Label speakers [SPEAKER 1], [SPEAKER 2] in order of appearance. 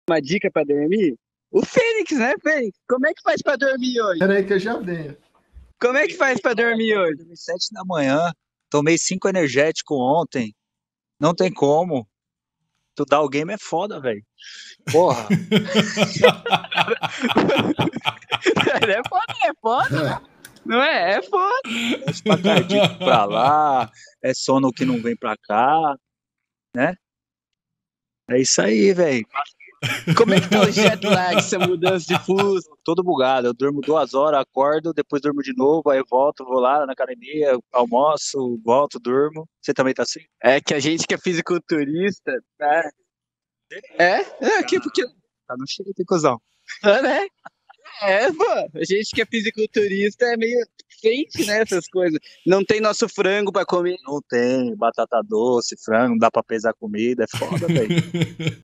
[SPEAKER 1] uma dica pra dormir? O Fênix, né, Fênix? Como é que faz pra dormir hoje?
[SPEAKER 2] Peraí que eu já venho.
[SPEAKER 1] Como é que faz pra dormir hoje?
[SPEAKER 3] Dormi 7 da manhã, tomei 5 energético ontem. Não tem como. Tu dar o game é foda, velho. Porra.
[SPEAKER 1] É foda. Não é? É foda.
[SPEAKER 3] É pra cardíaco pra lá, é sono que não vem pra cá, né? É isso aí, velho.
[SPEAKER 1] Como é que tá o jet lag, essa mudança de fuso?
[SPEAKER 3] Todo bugado. Eu durmo 2 horas, acordo, depois durmo de novo, aí eu volto, vou lá na academia, almoço, volto, durmo. Você também tá assim?
[SPEAKER 1] É que a gente que é fisiculturista, tá? Aqui porque...
[SPEAKER 3] Tá no cheio, tem cuzão.
[SPEAKER 1] Né? Pô, a gente que é fisiculturista é meio sente, né, essas coisas. Não tem nosso frango pra comer.
[SPEAKER 3] Não tem batata doce, frango, não dá pra pesar comida, é foda, velho.